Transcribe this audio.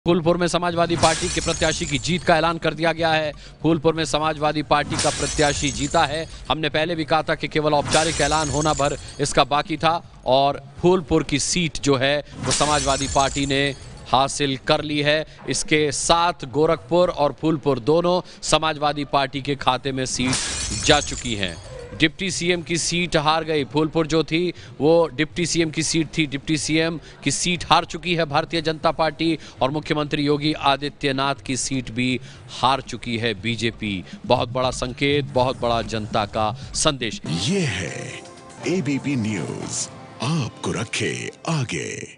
फूलपुर में समाजवादी पार्टी के प्रत्याशी की जीत का ऐलान कर दिया गया है। फूलपुर में समाजवादी पार्टी का प्रत्याशी जीता है। हमने पहले भी कहा था कि केवल औपचारिक ऐलान होना भर इसका बाकी था और फूलपुर की सीट जो है वो समाजवादी पार्टी ने हासिल कर ली है। इसके साथ गोरखपुर और फूलपुर दोनों समाजवादी पार्टी के खाते में सीट जा चुकी हैं। डिप्टी सीएम की सीट हार गई। फूलपुर जो थी वो डिप्टी सीएम की सीट थी। डिप्टी सीएम की सीट हार चुकी है भारतीय जनता पार्टी और मुख्यमंत्री योगी आदित्यनाथ की सीट भी हार चुकी है बीजेपी। बहुत बड़ा संकेत, बहुत बड़ा जनता का संदेश। ये है एबीपी न्यूज़, आपको रखे आगे।